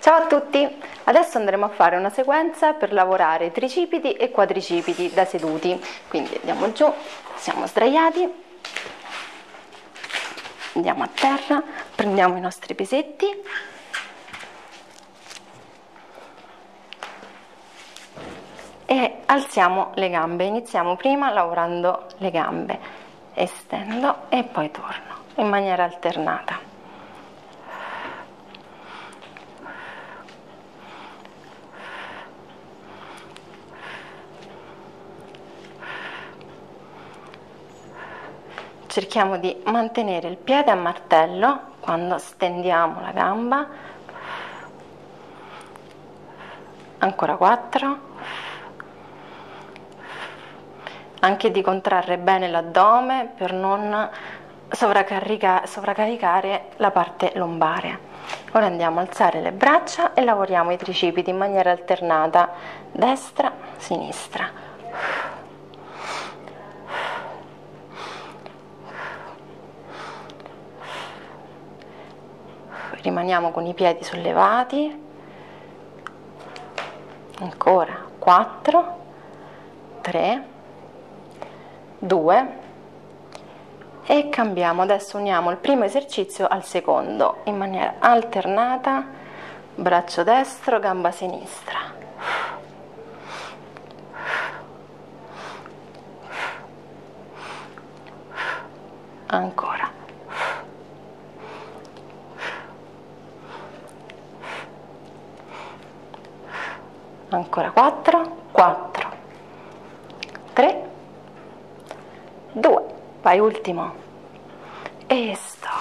Ciao a tutti! Adesso andremo a fare una sequenza per lavorare tricipiti e quadricipiti da seduti. Quindi andiamo giù, siamo sdraiati, andiamo a terra, prendiamo i nostri pesetti e alziamo le gambe. Iniziamo prima lavorando le gambe, estendo e poi torno in maniera alternata. Cerchiamo di mantenere il piede a martello quando stendiamo la gamba. Ancora 4. Anche di contrarre bene l'addome per non sovraccaricare la parte lombare. Ora andiamo a alzare le braccia e lavoriamo i tricipiti in maniera alternata, destra, sinistra. Rimaniamo con i piedi sollevati. Ancora 4, 3, 2 e cambiamo. Adesso uniamo il primo esercizio al secondo in maniera alternata, braccio destro, gamba sinistra. Ancora. Ancora 4, 4, 3, 2, vai ultimo e stop.